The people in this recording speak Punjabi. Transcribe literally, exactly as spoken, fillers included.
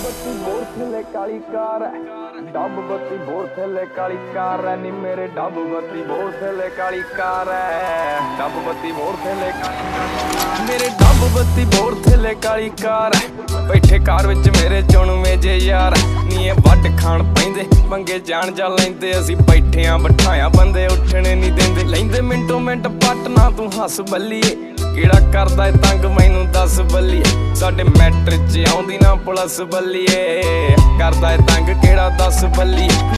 ਬੱਤੀ ਬੋਰ ਥੱਲੇ ਕਾਲੀ ਕਾਰ ਹੈ, ਡੱਬ ਬੱਤੀ ਬੋਰ ਥੱਲੇ ਕਾਲੀ ਕਾਰ ਹੈ ਨੀ ਮੇਰੇ ਡੱਬ ਬੱਤੀ ਬੋਰ ਥੱਲੇ ਕਾਲੀ ਕਾਰ ਹੈ, ਡੱਬ ਬੱਤੀ ਬੋਰ ਥੱਲੇ ਮੇਰੇ ਡੱਬ ਬੱਤੀ ਬੋਰ ਥੱਲੇ ਕਾਲੀ ਕਾਰ ਹੈ। ਬੈਠੇ ਕਾਰ ਵਿੱਚ ਮੇਰੇ ਚੁਣਵੇਂ ਜੇ ਯਾਰ ਨੀ ਇਹ ਵੱਢ ਖਾਣ ਪੈਂਦੇ ਮੰਗੇ ਜਾਣ ਜਾ ਲੈਂਦੇ ਅਸੀਂ ਬੈਠਿਆਂ ਬਿਠਾਇਆ ਬੰਦੇ ਉੱਠਣੇ ਨਹੀਂ ਦਿੰਦੇ ਲੈਂਦੇ ਮਿੰਟੋ ਮਿੰਟ ਪੱਟ ਨਾ ਤੂੰ ਹੱਸ ਬੱਲੀਏ ਕਿਹੜਾ ਕਰਦਾ ਏ ਤੰਗ ਮੈਨੂੰ ਦੱਸ ਬੱਲੀਏ ਸਾਡੇ ਮੈਟਰ 'ਚ ਆਉਂਦੀ ਨਾ ਪੁਲਿਸ ਬੱਲੀਏ ਕਰਦਾ ਏ ਤੰਗ ਕਿਹੜਾ ਦੱਸ ਬੱਲੀਏ